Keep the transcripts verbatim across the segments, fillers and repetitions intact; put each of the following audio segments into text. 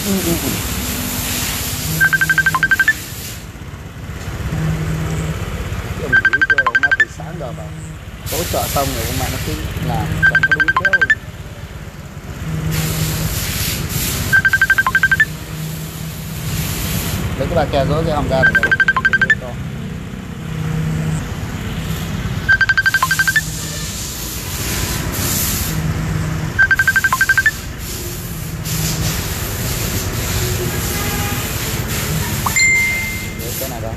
Ông nghĩ cho ông má từ sáng giờ vào hỗ trợ xong rồi mà nó cứ làm chẳng có đúng kéo. Lấy cái ba ke rối cái hồng ra này này. Lấy cái này đó.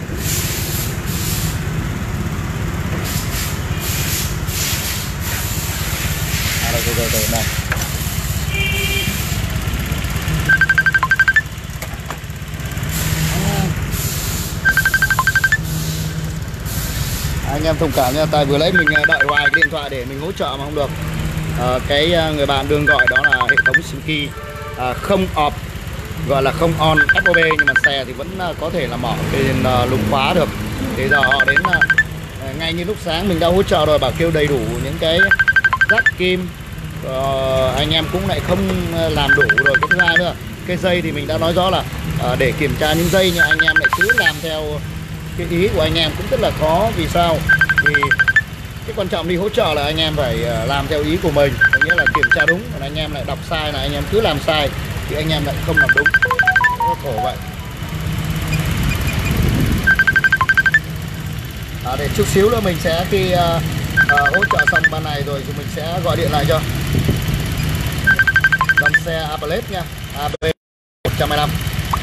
À đây, đây, đây, đây. Anh em thông cảm nha, tại vừa lấy mình đợi hoài cái điện thoại để mình hỗ trợ mà không được. À, cái người bạn đương gọi đó là hệ thống Suzuki à, không off, gọi là không on ép o bê, nhưng mà xe thì vẫn có thể là mở trên uh, lùng khóa được. Thì giờ họ đến uh, ngay như lúc sáng mình đã hỗ trợ rồi, bảo kêu đầy đủ những cái rắc kim. Uh, anh em cũng lại không làm đủ rồi. Cái thứ hai nữa, cái dây thì mình đã nói rõ là uh, để kiểm tra những dây, nhưng anh em lại cứ làm theo cái ý của anh em cũng rất là khó. Vì sao? Vì cái quan trọng đi hỗ trợ là anh em phải làm theo ý của mình, có nghĩa là kiểm tra đúng. Còn anh em lại đọc sai là anh em cứ làm sai thì anh em lại không làm đúng. Rất khổ vậy. À, để chút xíu nữa mình sẽ khi uh, uh, hỗ trợ xong ban này rồi thì mình sẽ gọi điện lại cho dòng xe Apex nha, a bê một hai lăm.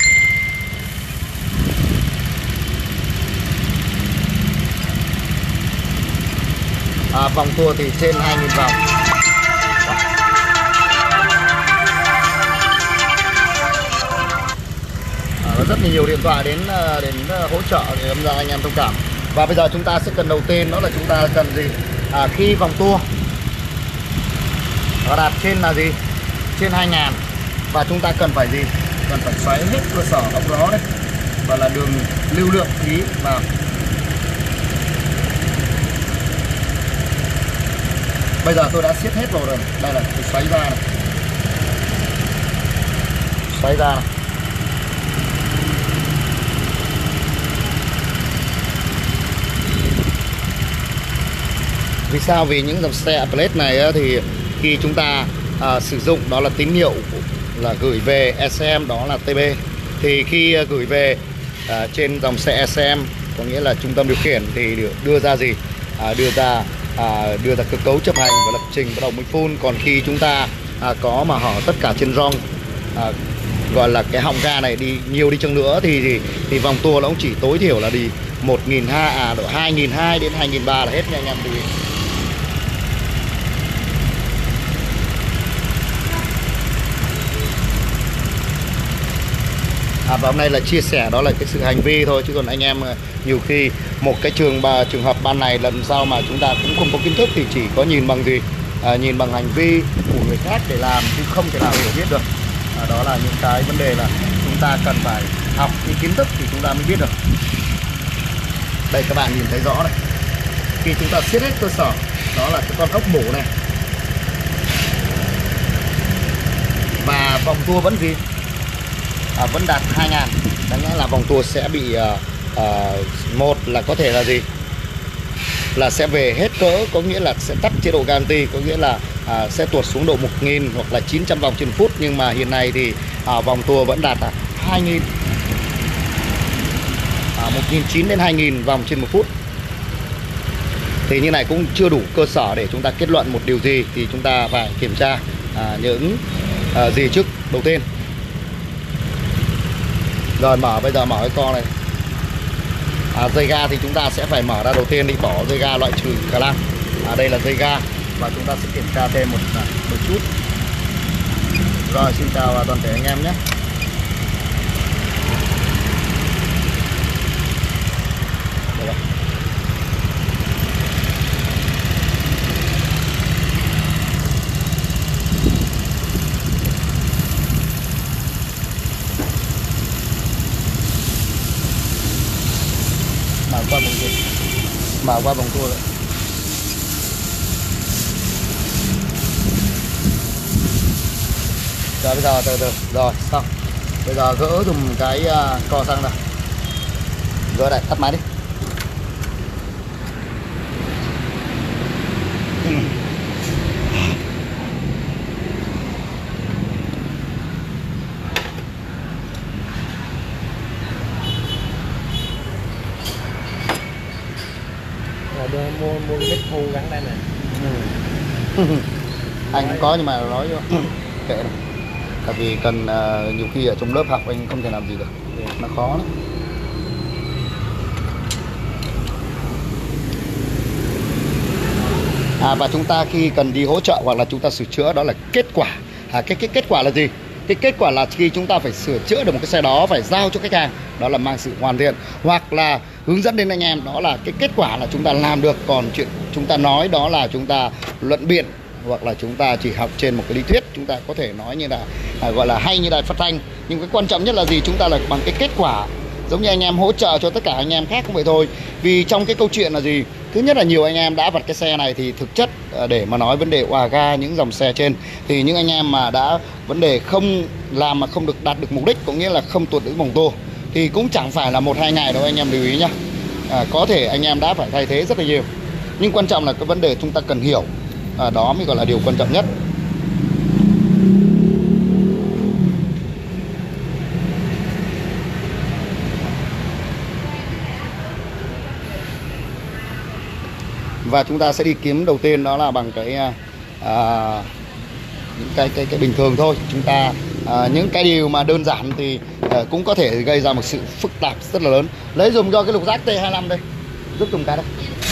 À, vòng tua thì trên hai nghìn vòng. À, rất là nhiều điện thoại đến đến hỗ trợ thì đâm ra anh em thông cảm. Và bây giờ chúng ta sẽ cần đầu tiên đó là chúng ta cần gì? À, khi vòng tua nó đạt trên là gì? Trên hai nghìn. Và chúng ta cần phải gì? Cần phải xoáy hết cơ sở ốc đó đấy. Và là đường lưu lượng khí vào. Bây giờ tôi đã siết hết rồi rồi. Đây là tôi xoáy ra này. Xoáy ra này. Vì sao? Vì những dòng xe Apex này á, thì khi chúng ta à, sử dụng đó là tín hiệu là gửi về e xê em, đó là tê bê. Thì khi à, gửi về à, trên dòng xe e xê em, có nghĩa là trung tâm điều khiển, thì đưa ra gì? À, đưa ra À, đưa ra cơ cấu chấp hành và lập trình bắt đầu mới phun. Còn khi chúng ta à, có mà hở tất cả trên rong, à, gọi là cái họng ga này đi nhiều đi chăng nữa thì thì, thì vòng tua nó cũng chỉ tối thiểu là đi một nghìn hai trăm, à độ hai nghìn hai trăm đến hai nghìn ba trăm là hết nha anh em. Thì À, và hôm nay là chia sẻ đó là cái sự hành vi thôi, chứ còn anh em nhiều khi một cái trường bà trường hợp ban này lần sau mà chúng ta cũng không có kiến thức thì chỉ có nhìn bằng gì, à, nhìn bằng hành vi của người khác để làm, chứ không thể nào hiểu biết được. À, đó là những cái vấn đề là chúng ta cần phải học cái kiến thức thì chúng ta mới biết được. Đây các bạn nhìn thấy rõ này, khi chúng ta siết hết cơ sở, đó là cái con ốc mổ này, và vòng tua vẫn gì? À, vẫn đạt hai nghìn. Đáng lẽ là vòng tua sẽ bị uh, uh, một là có thể là gì, là sẽ về hết cỡ, có nghĩa là sẽ tắt chế độ guarantee, có nghĩa là uh, sẽ tuột xuống độ một nghìn hoặc là chín trăm vòng trên phút. Nhưng mà hiện nay thì uh, vòng tua vẫn đạt là hai nghìn, uh, một nghìn chín trăm đến hai nghìn vòng trên một phút. Thì như này cũng chưa đủ cơ sở để chúng ta kết luận một điều gì, thì chúng ta phải kiểm tra uh, những uh, gì trước đầu tiên. Rồi mở, bây giờ mở cái con này. À, dây ga thì chúng ta sẽ phải mở ra đầu tiên đi, bỏ dây ga loại trừ khả năng. À, đây là dây ga và chúng ta sẽ kiểm tra thêm một, một chút. Rồi, xin chào toàn thể anh em nhé. Đây. Mở qua vòng tua, mở qua vòng tua đấy. Rồi bây giờ từ từ rồi xong. Bây giờ gỡ dùng cái uh, co xăng ra. Gỡ lại, tắt máy đi. Rồi đưa mua mua mít thu gắn đây nè. Ừ. Anh cũng có nhưng mà nói vô kệ này. Tại vì cần uh, nhiều khi ở trong lớp học anh không thể làm gì được, nó khó lắm. À, và chúng ta khi cần đi hỗ trợ hoặc là chúng ta sửa chữa đó là kết quả. À, cái, cái kết quả là gì? Cái kết quả là khi chúng ta phải sửa chữa được một cái xe đó, phải giao cho khách hàng, đó là mang sự hoàn thiện, hoặc là hướng dẫn đến anh em, đó là cái kết quả là chúng ta làm được. Còn chuyện chúng ta nói đó là chúng ta luận biện, hoặc là chúng ta chỉ học trên một cái lý thuyết. Chúng ta có thể nói như là à, gọi là hay như đài phát thanh, nhưng cái quan trọng nhất là gì? Chúng ta là bằng cái kết quả. Giống như anh em hỗ trợ cho tất cả anh em khác cũng vậy thôi. Vì trong cái câu chuyện là gì? Thứ nhất là nhiều anh em đã vặt cái xe này thì thực chất để mà nói vấn đề òa ga những dòng xe trên, thì những anh em mà đã vấn đề không làm mà không được đạt được mục đích, cũng nghĩa là không tuột được vòng tua, thì cũng chẳng phải là một hai ngày đâu anh em lưu ý nhá. À, có thể anh em đã phải thay thế rất là nhiều, nhưng quan trọng là cái vấn đề chúng ta cần hiểu, à, đó mới gọi là điều quan trọng nhất. Và chúng ta sẽ đi kiếm đầu tiên đó là bằng cái à, những cái cái cái bình thường thôi. Chúng ta à, những cái điều mà đơn giản thì à, cũng có thể gây ra một sự phức tạp rất là lớn. Lấy dùng cho cái lục giác T hai mươi lăm đây, giúp dùng cái đây.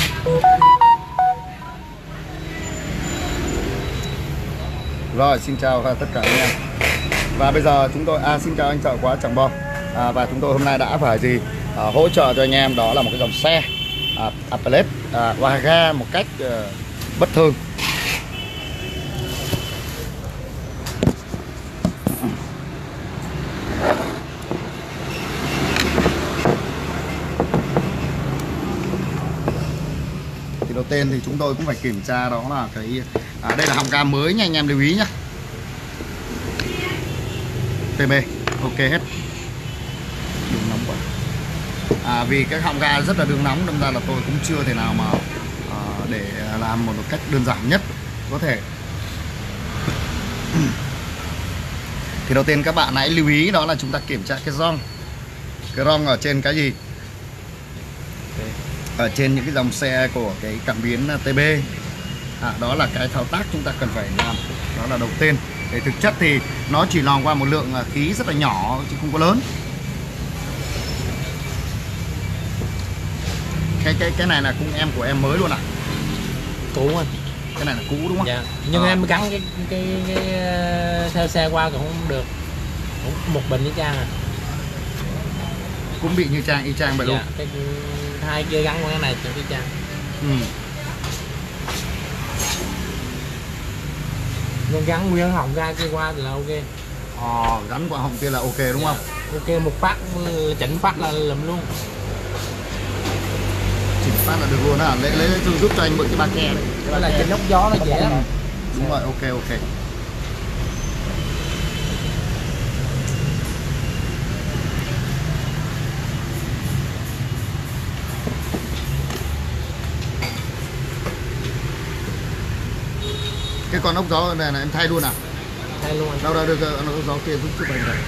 Rồi, xin chào tất cả anh em. Và bây giờ chúng tôi à, xin chào anh Chợ Quá Tràng Bom. À, và chúng tôi hôm nay đã phải gì à, hỗ trợ cho anh em đó là một cái dòng xe à, Apelet à, òa ga một cách à, bất thường. Thì đầu tiên thì chúng tôi cũng phải kiểm tra đó là cái à, đây là họng ga mới nha anh em lưu ý nhá. tê bê ok hết. Đường nóng quá. À, vì cái họng ga rất là đường nóng, đâm ra là tôi cũng chưa thể nào mà à, để làm một cách đơn giản nhất có thể. Thì đầu tiên các bạn hãy lưu ý đó là chúng ta kiểm tra cái gioăng. Cái gioăng ở trên cái gì? Ở trên những cái dòng xe của cái cảm biến tê bê. À, đó là cái thao tác chúng ta cần phải làm. Đó là đầu tiên. Để thực chất thì nó chỉ lòi qua một lượng khí rất là nhỏ chứ không có lớn. Cái cái cái này là cũng em của em mới luôn à? Cũ anh. Cái này là cũ đúng không? Dạ. Nhưng à. em gắn cái cái, cái, cái theo xe qua cũng không được. Cũng một bình với Trang à. Cũng bị như Trang y chang vậy. Dạ, luôn. Cái hai kia gắn qua cái này cho cái Trang. Ừ. Nhưng gắn nguyên họng ga kia qua thì là ok. Ờ, gắn qua họng kia là ok đúng dạ. không? Ok, một phát chỉnh phát là lùm luôn. Chỉnh phát là được luôn á. Lấy lấy giúp cho anh mượn cái ba ke đấy. Cái là chỉnh ốc gió nó dễ lắm. Đúng rồi, ok ok. Cái con ốc gió này là em thay luôn à? Thay luôn anh. Đâu đâu được ốc gió kia giúp giúp anh này.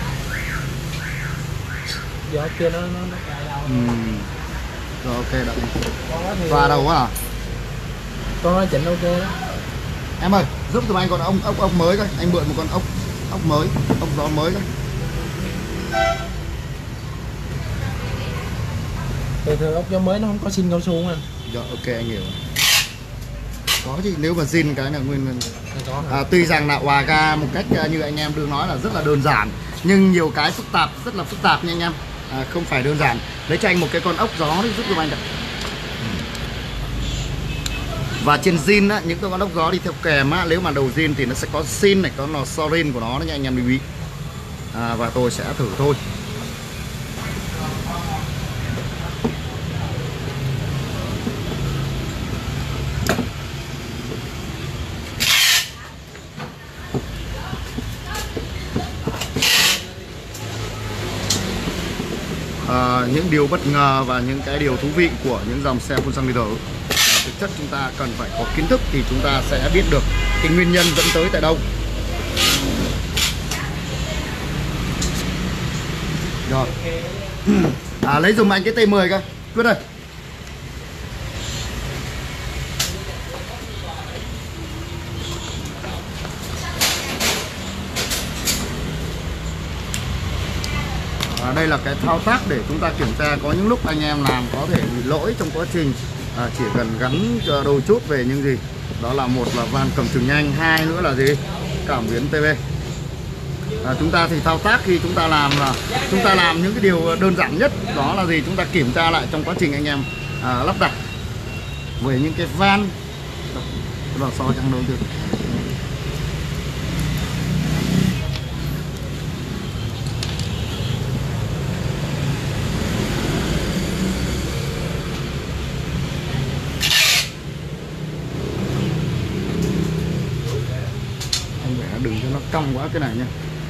Gió kia nó nó nó cài đâu. Ừ. Rồi ok đợi. Và đâu quá à? Con nó chỉnh ok đó. Em ơi, giúp giùm anh con ốc ốc ốc mới coi, anh mượn một con ốc ốc mới, ốc gió mới coi. Thường thường ốc gió mới nó không có xin cao su anh. Rồi ok anh hiểu. Có chứ, nếu mà zin cái là nguyên có à, tuy rằng là òa ga một cách như anh em đương nói là rất là đơn giản, nhưng nhiều cái phức tạp, rất là phức tạp nha anh em. À, không phải đơn giản. Lấy cho anh một cái con ốc gió đi giúp giùm anh được. Và trên zin á, những cái con ốc gió đi theo kèm á, nếu mà đầu zin thì nó sẽ có sin này, có lò sorin của nó nha anh em lưu ý. À, và tôi sẽ thử thôi. uh, những điều bất ngờ và những cái điều thú vị của những dòng xe phun xăng điện tử. Thực chất chúng ta cần phải có kiến thức thì chúng ta sẽ biết được cái nguyên nhân dẫn tới tại đâu. Rồi. À, lấy dùm anh cái T mười coi Quyết ơi. À, đây là cái thao tác để chúng ta kiểm tra. Có những lúc anh em làm có thể bị lỗi trong quá trình, à, chỉ cần gắn đôi chút về những gì. Đó là một là van cầm chừng nhanh, hai nữa là gì? Cảm biến tê vê. À, chúng ta thì thao tác khi chúng ta làm là chúng ta làm những cái điều đơn giản nhất, đó là gì? Chúng ta kiểm tra lại trong quá trình anh em à, lắp đặt về những cái van. Đó so chẳng đâu được. Đừng cho nó cong quá cái này nha.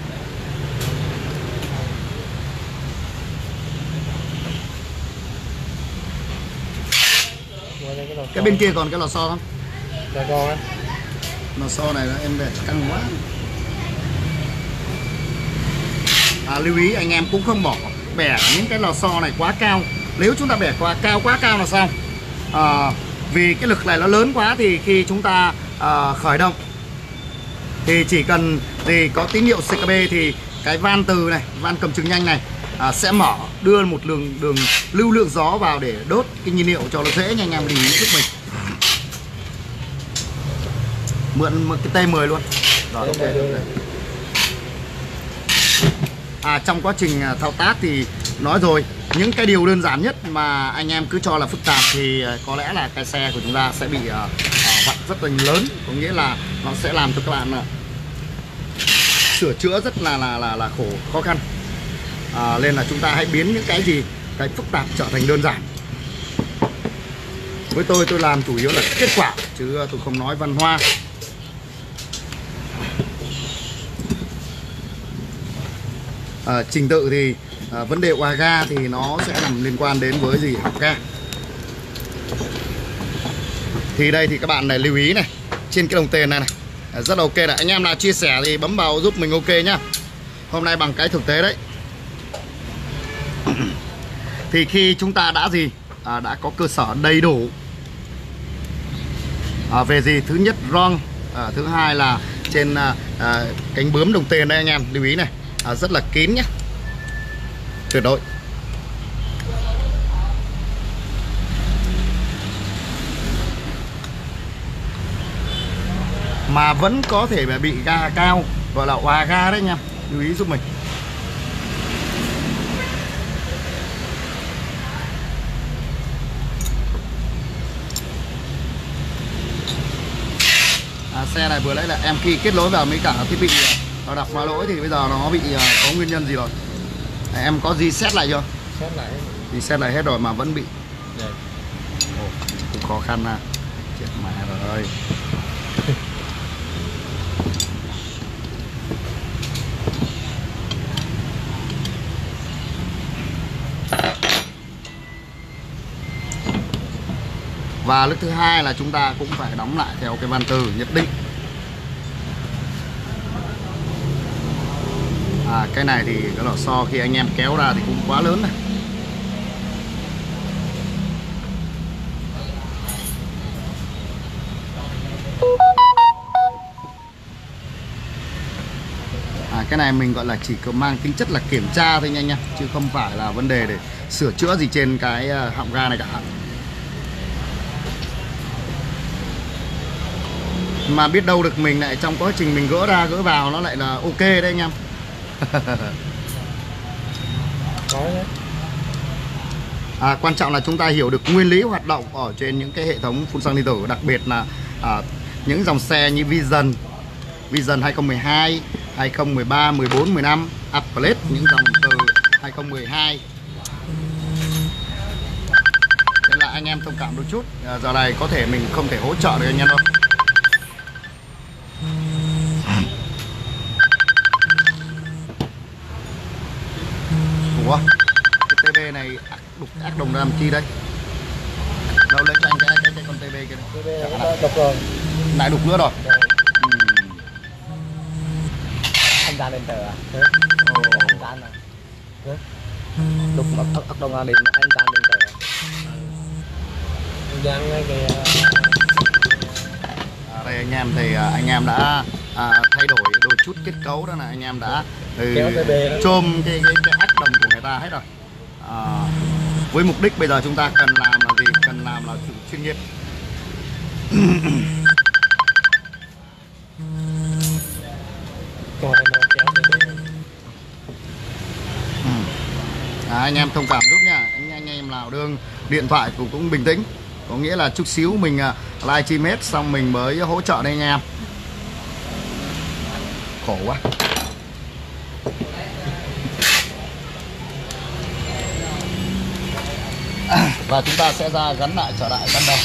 Cái bên kia còn cái lò xo không? Lò xo á. Lò xo này em để căng quá. À, lưu ý anh em cũng không bỏ bẻ những cái lò xo này quá cao. Nếu chúng ta bẻ quá cao quá cao là sao? À, vì cái lực này nó lớn quá thì khi chúng ta à, khởi động thì chỉ cần thì có tín hiệu xê ca bê thì cái van từ này, van cầm chừng nhanh này à, sẽ mở, đưa một đường đường lưu lượng gió vào để đốt cái nhiên liệu cho nó dễ nha anh em, lưu ý giúp mình. Mượn một cái T mười luôn. Rồi, ok. À, trong quá trình thao tác thì nói rồi, những cái điều đơn giản nhất mà anh em cứ cho là phức tạp thì có lẽ là cái xe của chúng ta sẽ bị uh, uh, vặn rất là lớn, có nghĩa là nó sẽ làm cho các bạn uh, sửa chữa rất là là là, là khổ khó khăn. À, nên là chúng ta hãy biến những cái gì cái phức tạp trở thành đơn giản. Với tôi tôi làm chủ yếu là kết quả chứ tôi không nói văn hoa. À, trình tự thì à, vấn đề oa ga thì nó sẽ nằm liên quan đến với gì học ga. Thì đây thì các bạn này lưu ý này, trên cái đồng tiền này này à, rất là ok này. Anh em nào chia sẻ thì bấm vào giúp mình ok nhá. Hôm nay bằng cái thực tế đấy. Thì khi chúng ta đã gì à, đã có cơ sở đầy đủ à, về gì, thứ nhất rong, à, thứ hai là trên à, à, cánh bướm đồng tiền đây anh em lưu ý này à, rất là kín nhé, tuyệt đối. Mà vẫn có thể bị ga cao, gọi là oà ga đấy anh em, lưu ý giúp mình. À, xe này vừa nãy là em khi kết nối vào mấy cả thiết bị nó đọc qua lỗi thì bây giờ nó bị uh, có nguyên nhân gì rồi? À, em có reset lại chưa? Reset lại. Reset lại hết rồi mà vẫn bị. Dạ. Ồ, cũng khó khăn à. Chết mẹ rồi. Và lúc thứ hai là chúng ta cũng phải đóng lại theo cái van từ nhất định. À, cái này thì cái lò xo khi anh em kéo ra thì cũng quá lớn này. À, cái này mình gọi là chỉ có mang tính chất là kiểm tra thôi nha anh em, chứ không phải là vấn đề để sửa chữa gì trên cái họng ga này cả. Mà biết đâu được mình lại trong quá trình mình gỡ ra gỡ vào nó lại là ok đấy anh em. À, quan trọng là chúng ta hiểu được nguyên lý hoạt động ở trên những cái hệ thống phun xăng điện tử, đặc biệt là à, những dòng xe như Vision, Vision hai không một hai, hai không một ba, mười bốn, mười lăm, Upgrade, những dòng từ hai không một hai. Nên là anh em thông cảm đôi chút. À, giờ này có thể mình không thể hỗ trợ được anh em đâu. Ủa? tê bê này đục ác đồng ra làm chi đây? Đâu lấy cho anh cái cái, cái con tê bê kia tê bê này nó đục rồi. Lại đục nữa rồi. Rồi. Ừ. Anh ra lên tờ à? Thế. Ồ. Anh ra này. Thế. Đục ác ác đồng ra lên anh ra lên tờ. Anh Giang cái cái À, đây anh em thì à, anh em đã à, thay đổi đôi chút kết cấu đó là anh em đã ừ, chôm cái, cái, cái ác đồng của người ta hết rồi. À, với mục đích bây giờ chúng ta cần làm là gì? Cần làm là sự chuyên nghiệp. Còn nó kéo tê bê. Ừ. À, anh em thông cảm giúp nha. Anh anh em nào đương điện thoại cũng cũng bình tĩnh. Có nghĩa là chút xíu mình uh, live stream hết xong mình mới hỗ trợ đây anh em. Khổ quá. À, và chúng ta sẽ ra gắn lại trở lại ban đầu.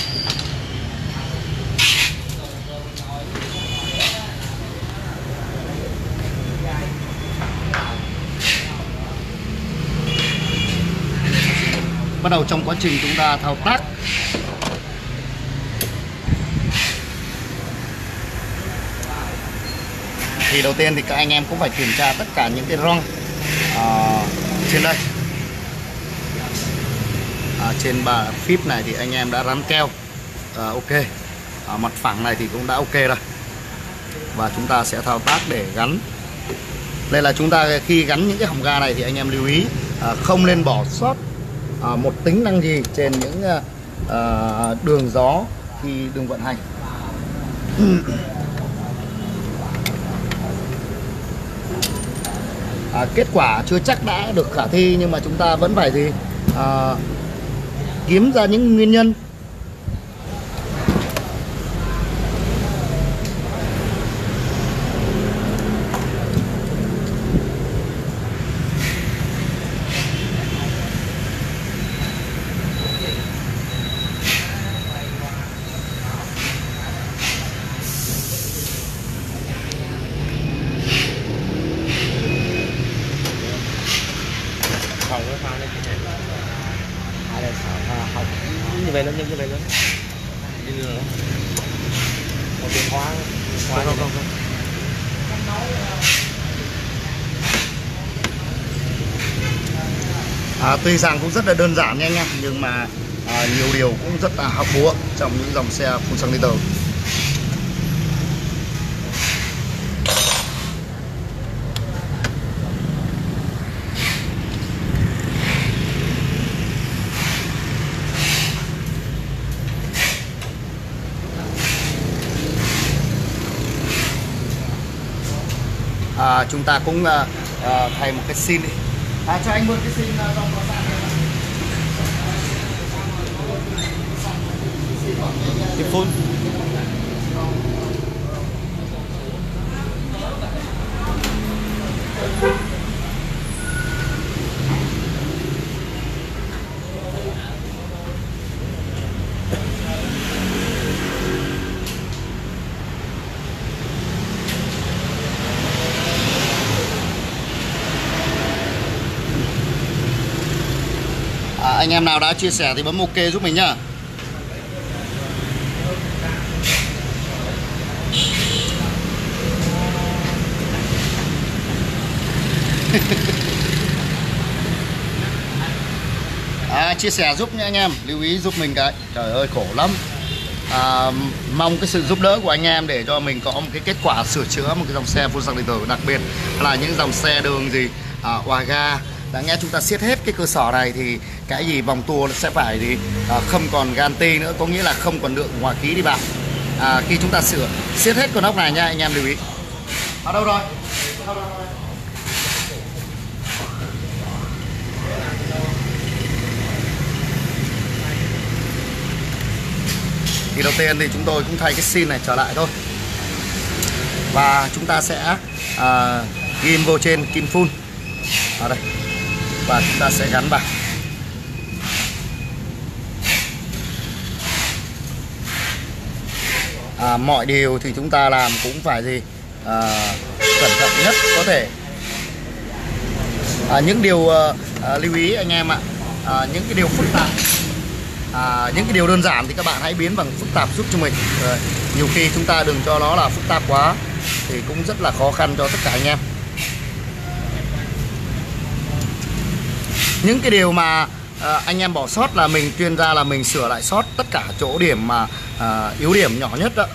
Bắt đầu trong quá trình chúng ta thao tác thì đầu tiên thì các anh em cũng phải kiểm tra tất cả những cái rong à, trên đây. À, trên bà phíp này thì anh em đã rắn keo à, ok. À, mặt phẳng này thì cũng đã ok rồi. Và chúng ta sẽ thao tác để gắn. Đây là chúng ta khi gắn những cái hòm ga này thì anh em lưu ý à, không nên bỏ sót à, một tính năng gì trên những à, đường gió khi đường vận hành. À, kết quả chưa chắc đã được khả thi nhưng mà chúng ta vẫn phải gì à, kiếm ra những nguyên nhân. Không có pha lên cái này. Hai đây sao không như vậy luôn như vậy luôn. Đi nữa. Một điện hóa. Không không không. À, tuy rằng cũng rất là đơn giản nha anh em nhưng mà à, nhiều điều cũng rất là học búa trong những dòng xe full xăng liter. À, chúng ta cũng à, à, thay một cái xin đi. À, cho anh mượn cái xin uh, dòng có sẵn này. Kim phun. À, anh em nào đã chia sẻ thì bấm ok giúp mình nhá. À, chia sẻ giúp nha anh em, lưu ý giúp mình cái. Trời ơi khổ lắm. À, mong cái sự giúp đỡ của anh em để cho mình có một cái kết quả sửa chữa một cái dòng xe full xăng liter, đặc biệt là những dòng xe đường gì à, hòa ga. Đã nghe chúng ta siết hết cái cơ sở này thì cái gì vòng tua sẽ phải thì à, không còn ganti nữa, có nghĩa là không còn lượng hòa khí đi vào. À, khi chúng ta sửa siết hết con ốc này nha anh em lưu ý. Ở đâu rồi? Đâu rồi? Thì đầu tiên thì chúng tôi cũng thay cái xin này trở lại thôi. Và chúng ta sẽ à, ghim vô trên kim phun ở đây. Và chúng ta sẽ gắn vào. À, mọi điều thì chúng ta làm cũng phải gì à, cẩn thận nhất có thể. À, những điều à, à, lưu ý anh em ạ. à, những cái điều phức tạp, à, những cái điều đơn giản thì các bạn hãy biến bằng phức tạp giúp cho mình. Rồi, nhiều khi chúng ta đừng cho nó là phức tạp quá thì cũng rất là khó khăn cho tất cả anh em. Những cái điều mà à, anh em bỏ sót là mình tuyên ra là mình sửa lại sót tất cả chỗ điểm mà à, yếu điểm nhỏ nhất đó.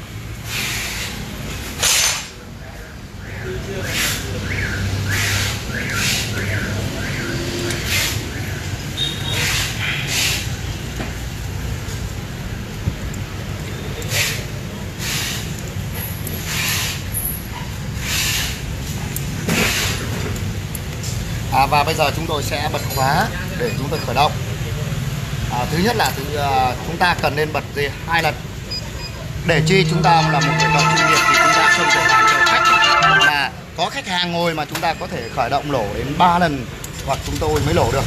À, và bây giờ chúng tôi sẽ bật khóa để chúng tôi khởi động. À, thứ nhất là thứ, à, chúng ta cần nên bật gì hai lần. Để chi chúng ta là một người thợ chuyên nghiệp thì chúng ta không thể làm cho khách mà có khách hàng ngồi mà chúng ta có thể khởi động lỗ đến ba lần hoặc chúng tôi mới lỗ được.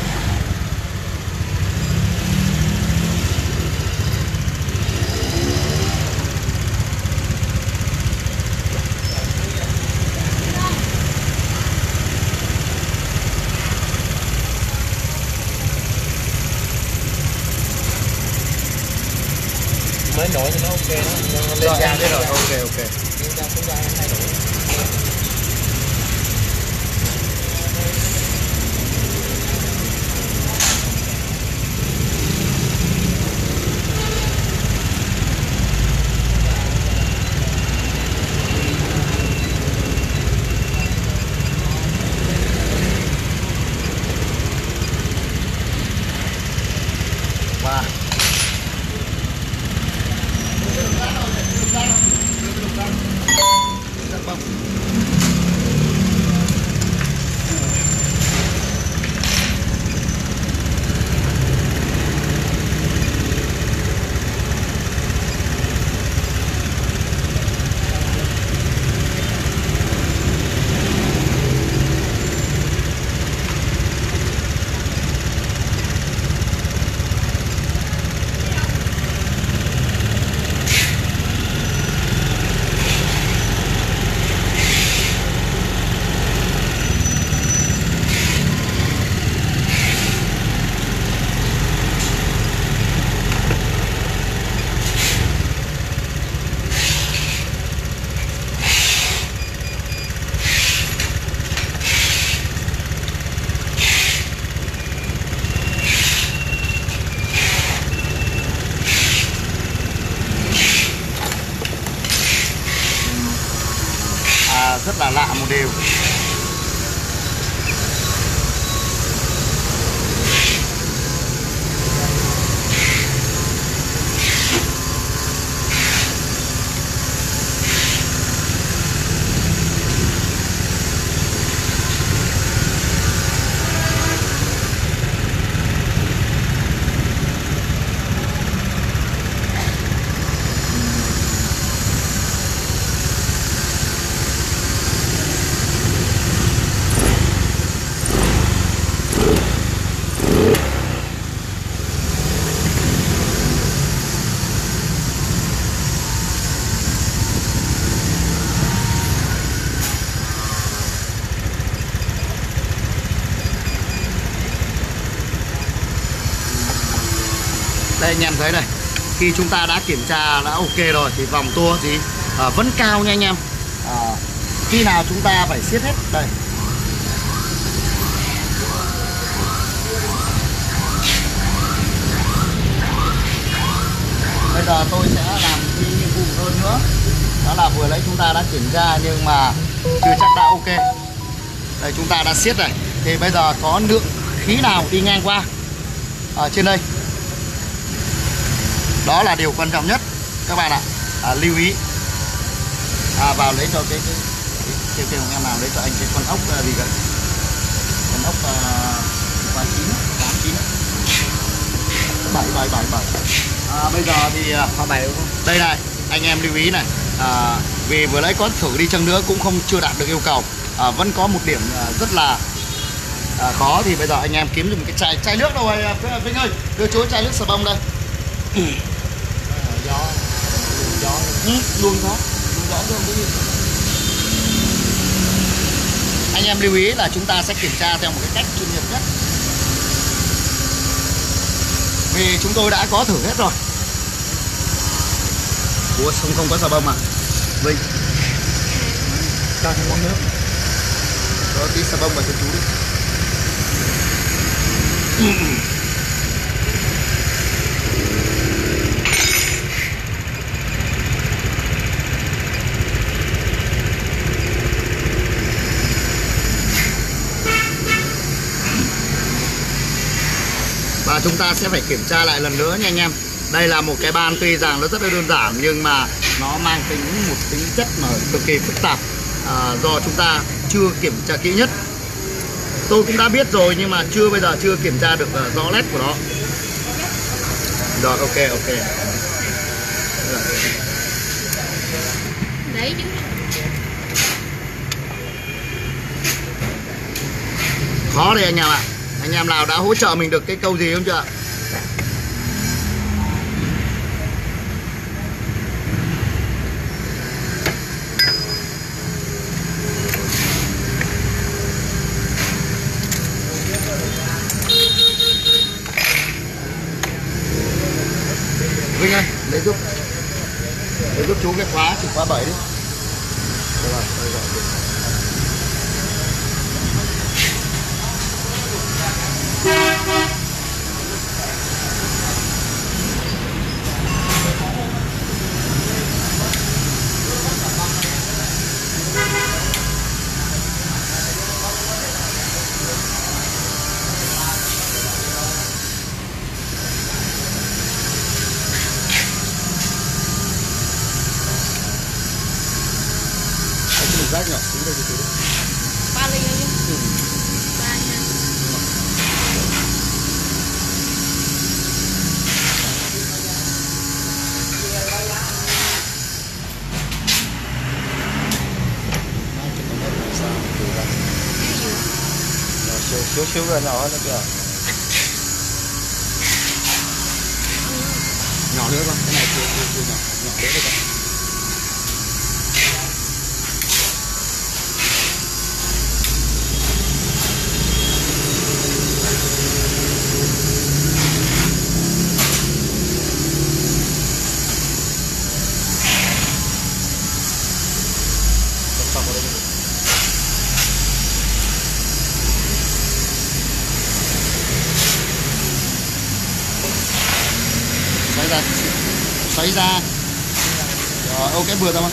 Mới nổi thì nó ok đó. Nó lên Rồi ra em biết rồi, ok ok. lên ra cũng ra em thay đổi. Và à, rất là lạ một điều. Đây anh em thấy này, khi chúng ta đã kiểm tra đã ok rồi thì vòng tua gì à, vẫn cao nha anh em. À, khi nào chúng ta phải siết hết đây. Bây giờ tôi sẽ làm cái nhiệm vụ hơn nữa, đó là vừa nãy chúng ta đã kiểm tra nhưng mà chưa chắc đã ok. Đây chúng ta đã siết này, thì bây giờ có lượng khí nào đi ngang qua ở trên đây. Đó là điều quan trọng nhất các bạn ạ. À, lưu ý. À, vào lấy cho cái cái kêu kêu em nào lấy cho anh cái con ốc uh, gì cả. Con ốc ba chín, tám chín, bảy bảy bảy bảy. À, bây giờ thì uh, bảy đúng không? đây này, anh em lưu ý này. À, vì vừa nãy có thử đi chăng nữa cũng không chưa đạt được yêu cầu. À, vẫn có một điểm uh, rất là à, khó, thì bây giờ anh em kiếm dùng cái chai chai nước đâu rồi Vinh ơi, đưa chú chai nước xà bông đây. Ừ. Gió, gió, ừ, luôn gió, luôn gió luôn cái gì. Anh em lưu ý là chúng ta sẽ kiểm tra theo một cái cách chuyên nghiệp nhất. vì chúng tôi đã có thử hết rồi. Ủa không không có xà bông à? Vinh cho thêm món nước. có tí xà bông vào cho chú đi. Và chúng ta sẽ phải kiểm tra lại lần nữa nha anh em. Đây là một cái ban tuy rằng nó rất là đơn giản nhưng mà nó mang tính một tính chất mà cực kỳ phức tạp, à, do chúng ta chưa kiểm tra kỹ nhất. Tôi cũng đã biết rồi nhưng mà chưa bây giờ chưa kiểm tra được uh, rõ nét của nó. Rồi ok ok. Đấy chứ. Khó đây anh em ạ. Anh em nào đã hỗ trợ mình được cái câu gì không chưa? Vinh ơi, lấy giúp lấy giúp chú cái khóa, chìa khóa bảy đi. Được rồi, rồi, rồi, rồi. Rác nhỏ xuống đây cho chú. Ba ly thôi chứ. Ba nha. Xíu xíu xíu ra nhỏ nữa kìa. Nhỏ nữa con, cái này chưa chưa chưa nhỏ, nhỏ nữa đây con. Xoáy ra, xoáy ra. Rồi, ok vừa ra con.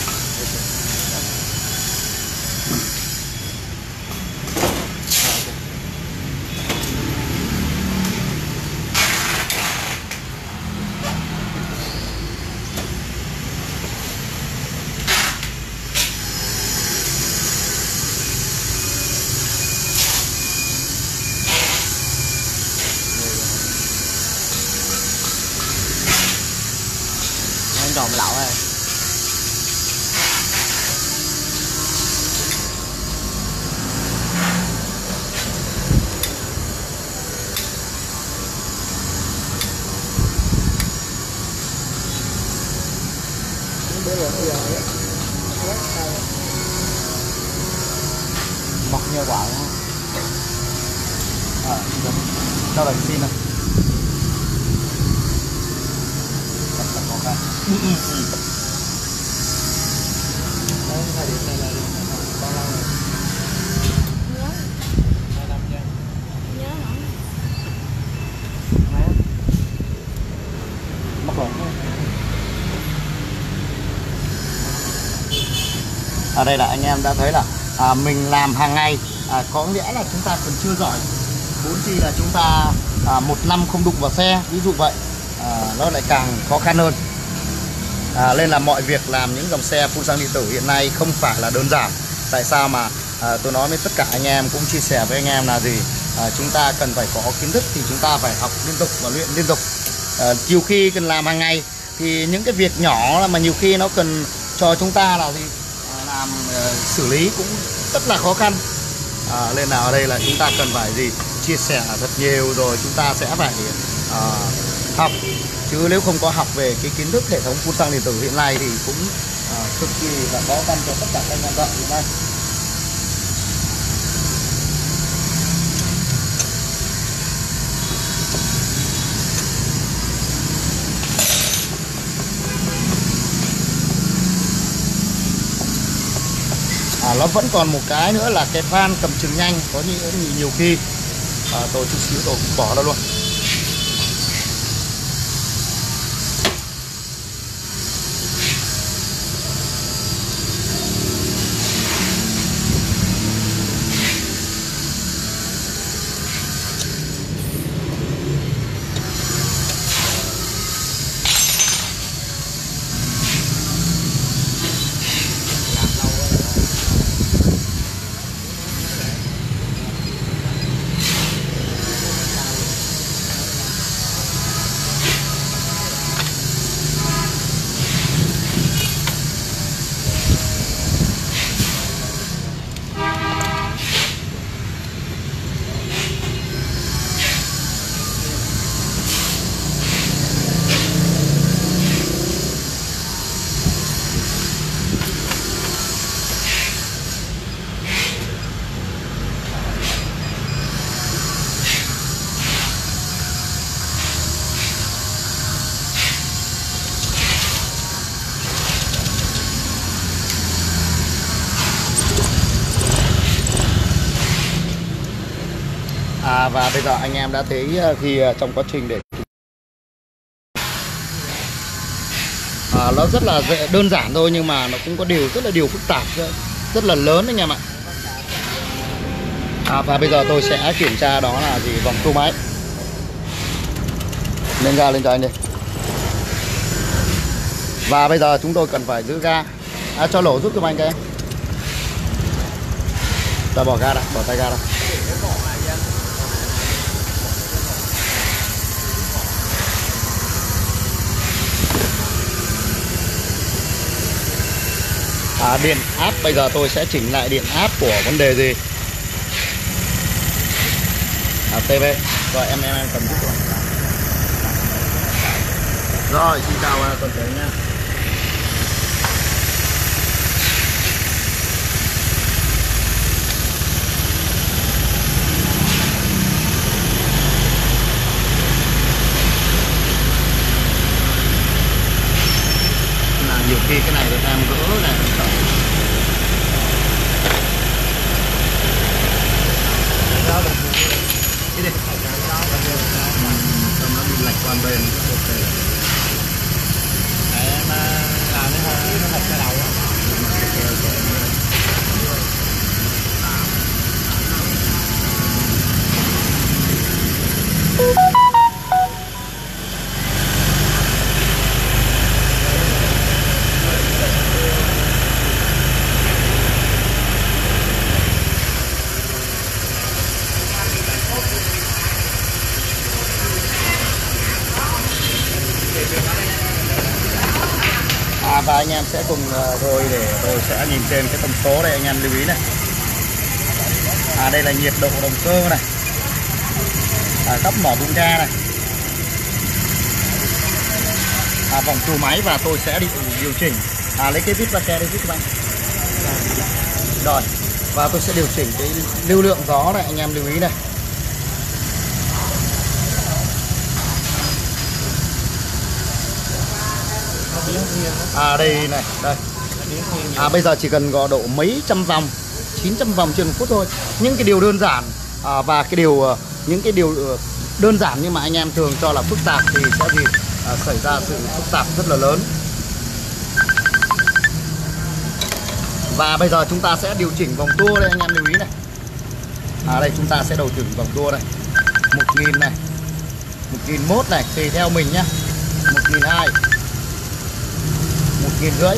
Tròn lẩu này. Mọc như quả đúng không? À, cho bạn xin này. Rất là khó khăn. Ừ, ừ, ừ. Đấy, thời điểm này là bao lâu rồi? Nhớ. Hai năm chưa? Nhớ hả? Mấy? Mất rồi. Ở đây là anh em đã thấy là à, mình làm hàng ngày, à, có nghĩa là chúng ta còn chưa giỏi, vốn chi là chúng ta à, một năm không đụng vào xe, ví dụ vậy, à, nó lại càng khó khăn hơn. À, nên là mọi việc làm những dòng xe phun xăng điện tử hiện nay không phải là đơn giản. Tại sao mà à, tôi nói với tất cả anh em, cũng chia sẻ với anh em là gì, à, chúng ta cần phải có kiến thức thì chúng ta phải học liên tục và luyện liên tục. À, nhiều khi cần làm hàng ngày thì những cái việc nhỏ mà nhiều khi nó cần cho chúng ta là gì, à, làm uh, xử lý cũng rất là khó khăn. À, nên là ở đây là chúng ta cần phải gì, chia sẻ thật nhiều rồi chúng ta sẽ phải uh, học. Chứ nếu không có học về cái kiến thức hệ thống phun xăng điện tử hiện nay thì cũng uh, cực kỳ là khó khăn cho tất cả các anh em thợ hiện nay. À, nó vẫn còn một cái nữa là cái van cầm chừng nhanh, có nhiều, nhiều khi à, tôi chút xíu tôi cũng bỏ ra luôn. À, và bây giờ anh em đã thấy khi trong quá trình để à, nó rất là dễ, đơn giản thôi, nhưng mà nó cũng có điều rất là điều phức tạp, rất là lớn anh em ạ. À, và bây giờ tôi sẽ kiểm tra đó là gì, vòng tua máy. Lên ga lên cho anh đi. Và bây giờ chúng tôi cần phải giữ ga. À, cho lỗ giúp cho anh cái. Ta bỏ ga ra, bỏ tay ga ra. À, điện áp bây giờ tôi sẽ chỉnh lại điện áp của vấn đề gì. À, tê vê. Rồi em em em cầm giúp tôi. Rồi xin chào toàn thể nha. Nhiều khi cái này được em gỡ này cái đi nó bị lệch qua bên. Ok. Em làm cái hơi nó hụt cái đầu á. À, và anh em sẽ cùng tôi để tôi sẽ nhìn trên cái thông số đây, anh em lưu ý này. À, đây là nhiệt độ động cơ này, à, cấp mở bung ga này, à, vòng tua máy, và tôi sẽ đi điều chỉnh. À, lấy cái vít va ke đây giúp các anh. Rồi, và tôi sẽ điều chỉnh cái lưu lượng gió này, anh em lưu ý này. À, đây này, đây. À, bây giờ chỉ cần gõ độ mấy trăm vòng, chín trăm vòng trên một phút thôi. Những cái điều đơn giản à, và cái điều những cái điều đơn giản nhưng mà anh em thường cho là phức tạp thì sẽ gì à, xảy ra sự phức tạp rất là lớn. Và bây giờ chúng ta sẽ điều chỉnh vòng tua đây, anh em lưu ý này. À, đây chúng ta sẽ điều chỉnh vòng tua đây. một nghìn này, một nghìn một này, tùy theo mình nhá. một nghìn hai trăm, một nghìn rưỡi.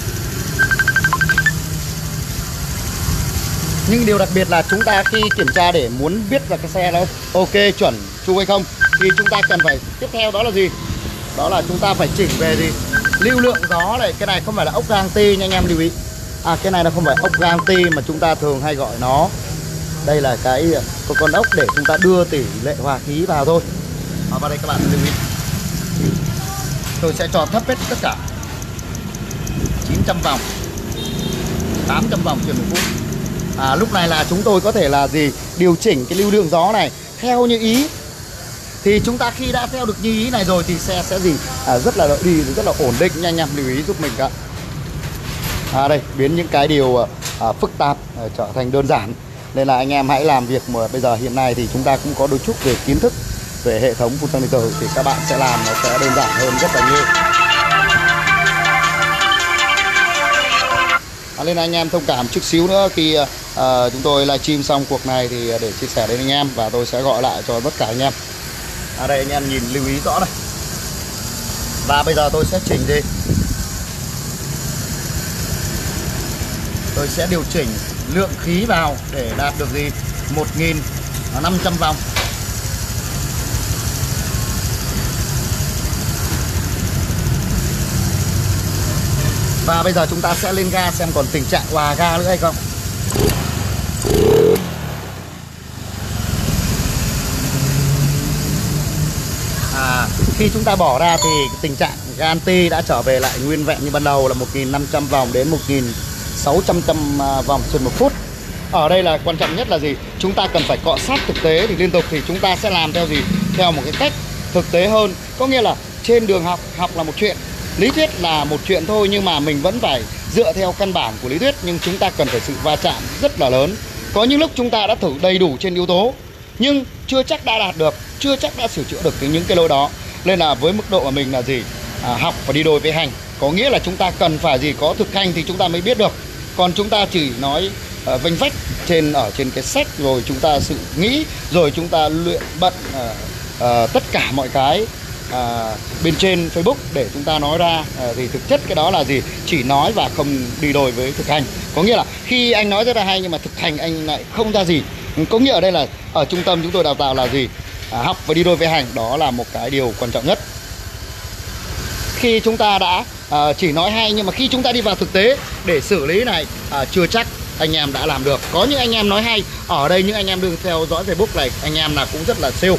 Nhưng điều đặc biệt là chúng ta khi kiểm tra để muốn biết là cái xe nó ok chuẩn chu hay không thì chúng ta cần phải tiếp theo đó là gì? Đó là chúng ta phải chỉnh về gì? Lưu lượng gió này, cái này không phải là ốc gang ti nha anh em lưu ý. À, cái này nó không phải ốc gang ti mà chúng ta thường hay gọi nó. Đây là cái con ốc để chúng ta đưa tỷ lệ hòa khí vào thôi. À, vào đây các bạn lưu ý. Tôi sẽ cho thấp hết tất cả. chín trăm vòng, tám trăm vòng trên một phút. À, lúc này là chúng tôi có thể là gì? Điều chỉnh cái lưu lượng gió này theo như ý. Thì chúng ta khi đã theo được như ý này rồi thì xe sẽ gì? À, rất là đi rất là ổn định nha anh em, lưu ý giúp mình cả. À, đây biến những cái điều à, phức tạp à, trở thành đơn giản. Nên là anh em hãy làm việc mà bây giờ hiện nay thì chúng ta cũng có đôi chút về kiến thức về hệ thống phun xăng điện tử thì các bạn sẽ làm nó sẽ đơn giản hơn rất là nhiều. À, nên anh em thông cảm chút xíu nữa khi uh, chúng tôi livestream xong cuộc này thì để chia sẻ đến anh em và tôi sẽ gọi lại cho tất cả anh em. À đây anh em nhìn lưu ý rõ này. Và bây giờ tôi sẽ chỉnh gì? Tôi sẽ điều chỉnh lượng khí vào để đạt được gì? một nghìn năm trăm vòng. Và bây giờ chúng ta sẽ lên ga xem còn tình trạng hòa ga nữa hay không. À, khi chúng ta bỏ ra thì tình trạng ga anti đã trở về lại nguyên vẹn như ban đầu là một nghìn năm trăm vòng đến một nghìn sáu trăm vòng trên một phút. Ở đây là quan trọng nhất là gì? Chúng ta cần phải cọ sát thực tế thì liên tục thì chúng ta sẽ làm theo gì? Theo một cái cách thực tế hơn. Có nghĩa là trên đường học, học là một chuyện, lý thuyết là một chuyện thôi, nhưng mà mình vẫn phải dựa theo căn bản của lý thuyết. Nhưng chúng ta cần phải sự va chạm rất là lớn. Có những lúc chúng ta đã thử đầy đủ trên yếu tố nhưng chưa chắc đã đạt được, chưa chắc đã sửa chữa được cái những cái lỗi đó. Nên là với mức độ của mình là gì? À, học và đi đôi với hành. Có nghĩa là chúng ta cần phải gì? Có thực hành thì chúng ta mới biết được. Còn chúng ta chỉ nói uh, vênh vách trên ở trên cái sách, rồi chúng ta sự nghĩ, rồi chúng ta luyện bận uh, uh, tất cả mọi cái uh, bên trên Facebook để chúng ta nói ra, uh, thì thực chất cái đó là gì? Chỉ nói và không đi đôi với thực hành. Có nghĩa là khi anh nói rất là hay nhưng mà thực hành anh lại không ra gì. Có nghĩa ở đây là ở trung tâm chúng tôi đào tạo là gì? À, học và đi đôi với hành, đó là một cái điều quan trọng nhất. Khi chúng ta đã à, chỉ nói hay nhưng mà khi chúng ta đi vào thực tế để xử lý này, à, chưa chắc anh em đã làm được. Có những anh em nói hay, ở đây những anh em đừng theo dõi Facebook này, anh em là cũng rất là siêu.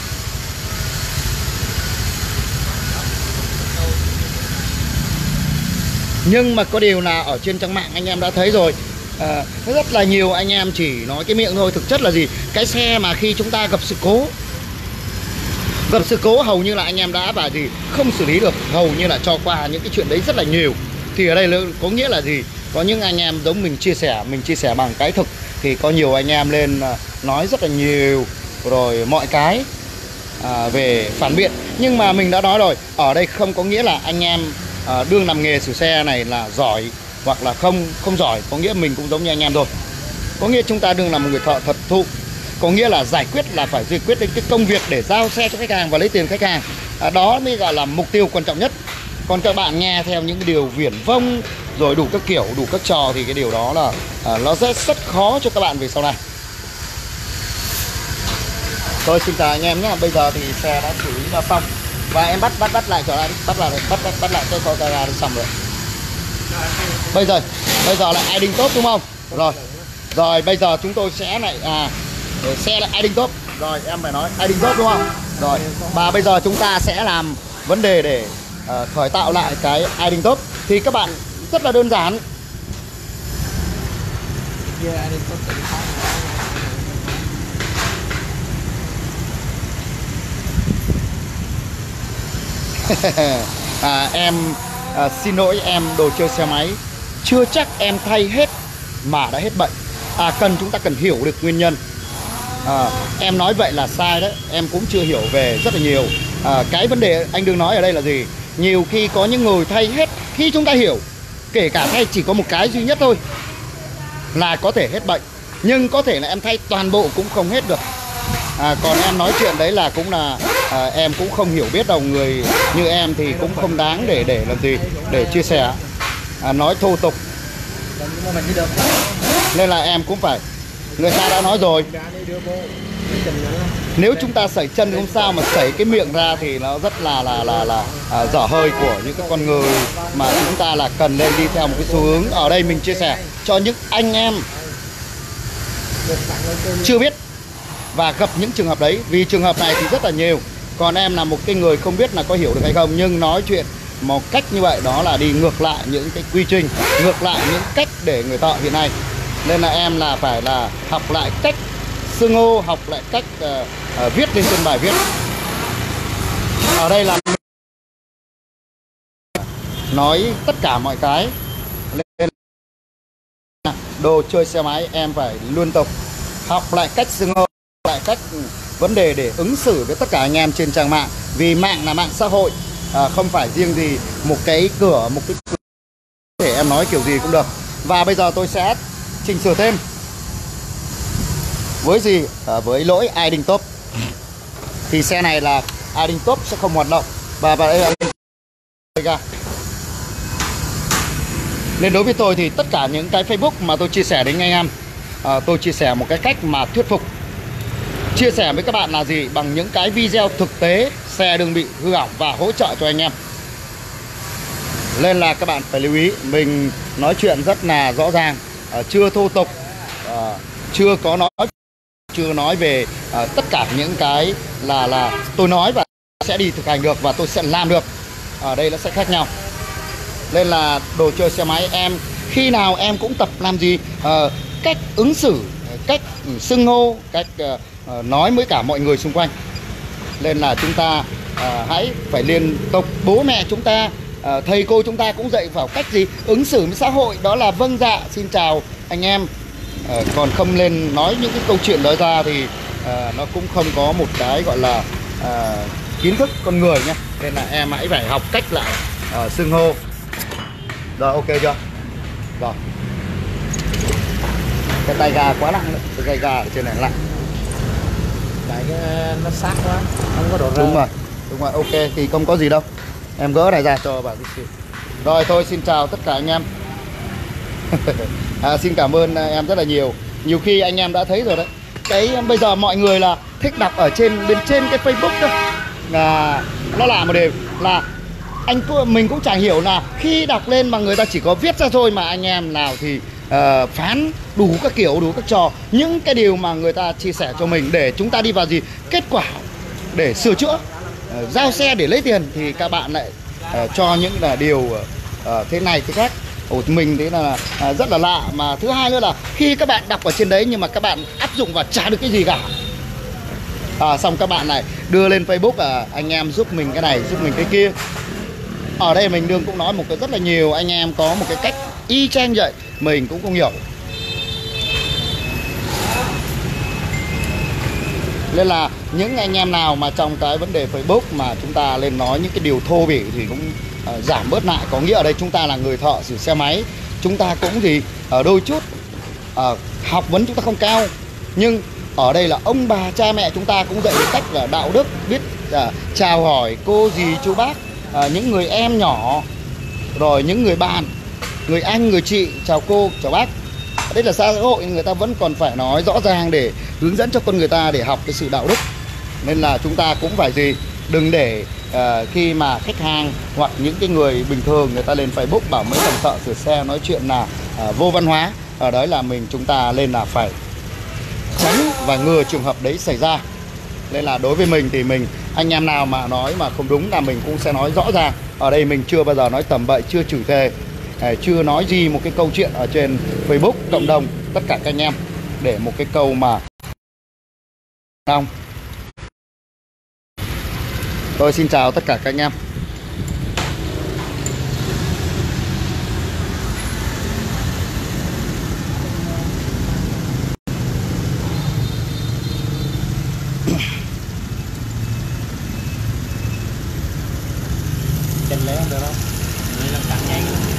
Nhưng mà có điều là ở trên trang mạng anh em đã thấy rồi, à, rất là nhiều anh em chỉ nói cái miệng thôi. Thực chất là gì? Cái xe mà khi chúng ta gặp sự cố Gặp sự cố hầu như là anh em đã và gì không xử lý được, hầu như là cho qua những cái chuyện đấy rất là nhiều. Thì ở đây có nghĩa là gì? Có những anh em giống mình chia sẻ, mình chia sẻ bằng cái thực, thì có nhiều anh em lên nói rất là nhiều rồi mọi cái à, về phản biện. Nhưng mà mình đã nói rồi, ở đây không có nghĩa là anh em à, đương làm nghề sửa xe này là giỏi hoặc là không không giỏi. Có nghĩa mình cũng giống như anh em thôi. Có nghĩa chúng ta đương là một người thợ thật thụ. Có nghĩa là giải quyết là phải giải quyết đến cái công việc để giao xe cho khách hàng và lấy tiền khách hàng. à, Đó mới gọi là mục tiêu quan trọng nhất. Còn các bạn nghe theo những cái điều viển vông rồi đủ các kiểu, đủ các trò thì cái điều đó là à, nó rất rất khó cho các bạn về sau này. Tôi xin chào anh em nhé. Bây giờ thì xe đã xử lý ra xong và em bắt bắt bắt lại trở lại đi. Bắt lại bắt bắt bắt lại cho cho camera xong rồi. Bây giờ bây giờ là idling tốt đúng không? Rồi. Rồi bây giờ chúng tôi sẽ lại à xe là idling top. Rồi em phải nói idling top đúng không? Rồi. Và bây giờ chúng ta sẽ làm vấn đề để uh, khởi tạo lại cái idling top. Thì các bạn rất là đơn giản. à, em à, xin lỗi em đồ chơi xe máy, chưa chắc em thay hết mà đã hết bệnh. À, cần chúng ta cần hiểu được nguyên nhân. à, Em nói vậy là sai đấy. Em cũng chưa hiểu về rất là nhiều. à, Cái vấn đề anh đừng nói ở đây là gì? Nhiều khi có những người thay hết. Khi chúng ta hiểu, kể cả thay chỉ có một cái duy nhất thôi là có thể hết bệnh, nhưng có thể là em thay toàn bộ cũng không hết được. à, Còn em nói chuyện đấy là cũng là à, em cũng không hiểu biết đâu. Người như em thì cũng không đáng để để làm gì, để chia sẻ, à, nói thô tục. Nên là em cũng phải, người ta đã nói rồi, nếu chúng ta sẩy chân thì không sao, mà sẩy cái miệng ra thì nó rất là là là là à, dở hơi của những cái con người mà chúng ta là cần nên đi theo một cái xu hướng. Ở đây mình chia sẻ cho những anh em chưa biết và gặp những trường hợp đấy, vì trường hợp này thì rất là nhiều. Còn em là một cái người không biết là có hiểu được hay không, nhưng nói chuyện một cách như vậy đó là đi ngược lại những cái quy trình, ngược lại những cách để người thợ hiện nay. Nên là em là phải là học lại cách xưng hô, học lại cách uh, uh, viết lên trên bài viết. Ở đây là nói tất cả mọi cái. Nên đồ chơi xe máy em phải liên tục học lại cách xưng hô, lại cách vấn đề để ứng xử với tất cả anh em trên trang mạng. Vì mạng là mạng xã hội, à, không phải riêng gì một cái cửa, một cái cửa để em nói kiểu gì cũng được. Và bây giờ tôi sẽ chỉnh sửa thêm với gì, à, với lỗi idling top. Thì xe này là idling top sẽ không hoạt động, và và đây là ga. Nên đối với tôi thì tất cả những cái Facebook mà tôi chia sẻ đến anh em, à, tôi chia sẻ một cái cách mà thuyết phục. Chia sẻ với các bạn là gì? Bằng những cái video thực tế xe đừng bị hư hỏng và hỗ trợ cho anh em. Nên là các bạn phải lưu ý, mình nói chuyện rất là rõ ràng, uh, chưa thô tục, uh, chưa có nói chưa nói về uh, tất cả những cái là là tôi nói và sẽ đi thực hành được và tôi sẽ làm được. Ở đây nó sẽ khác nhau. Nên là đồ chơi xe máy em khi nào em cũng tập làm gì? Uh, cách ứng xử, cách xưng hô, cách uh, uh, nói với cả mọi người xung quanh. Nên là chúng ta uh, hãy phải liên tục, bố mẹ chúng ta, À, thầy cô chúng ta cũng dạy vào cách gì ứng xử với xã hội, đó là vâng dạ, xin chào anh em. à, Còn không lên nói những cái câu chuyện đó ra thì à, nó cũng không có một cái gọi là à, kiến thức con người nhé. Nên là em hãy phải học cách lại à, xưng hô. Rồi ok chưa? Rồi. Cái tay ga quá nặng nữa. Cái tay ga ở trên này nặng. Tại cái nó sát quá, không có độ rơ. Đúng rồi, đúng rồi, ok thì không có gì đâu. Em gỡ này ra cho bà Thị. Rồi thôi xin chào tất cả anh em. à, Xin cảm ơn em rất là nhiều. Nhiều khi anh em đã thấy rồi đấy. Cái bây giờ mọi người là thích đọc ở trên bên trên cái Facebook đó. Là nó lạ một điều là anh mình cũng chẳng hiểu là khi đọc lên mà người ta chỉ có viết ra thôi, mà anh em nào thì uh, phán đủ các kiểu, đủ các trò, những cái điều mà người ta chia sẻ cho mình để chúng ta đi vào gì kết quả để sửa chữa. Uh, giao xe để lấy tiền thì các bạn lại uh, cho những là điều uh, thế này thế khác. Ồ, mình thế là uh, rất là lạ. Mà thứ hai nữa là khi các bạn đọc ở trên đấy nhưng mà các bạn áp dụng và chả được cái gì cả. À, xong các bạn này đưa lên Facebook à, anh em giúp mình cái này, giúp mình cái kia. Ở đây mình đương cũng nói một cái rất là nhiều anh em có một cái cách y chang vậy, mình cũng không hiểu. Nên là những anh em nào mà trong cái vấn đề Facebook mà chúng ta lên nói những cái điều thô bỉ thì cũng uh, giảm bớt lại. Có nghĩa ở đây chúng ta là người thợ sửa xe máy, chúng ta cũng thì ở đôi chút uh, học vấn chúng ta không cao, nhưng ở đây là ông bà cha mẹ chúng ta cũng dạy cách là đạo đức, biết uh, chào hỏi cô dì chú bác, uh, những người em nhỏ, rồi những người bạn, người anh, người chị, chào cô, chào bác. Đây là xã hội, người ta vẫn còn phải nói rõ ràng để hướng dẫn cho con người ta để học cái sự đạo đức. Nên là chúng ta cũng phải gì, đừng để uh, khi mà khách hàng hoặc những cái người bình thường người ta lên Facebook bảo mấy thằng thợ sửa xe nói chuyện là uh, vô văn hóa. Ở đấy là mình chúng ta lên là phải tránh và ngừa trường hợp đấy xảy ra. Nên là đối với mình thì mình, anh em nào mà nói mà không đúng là mình cũng sẽ nói rõ ràng. Ở đây mình chưa bao giờ nói tầm bậy, chưa chửi thề, chưa nói gì một cái câu chuyện ở trên Facebook cộng đồng tất cả các anh em để một cái câu mà không. Tôi xin chào tất cả các anh em. Chân lấy không được đâu, lấy làm cắn nhanh.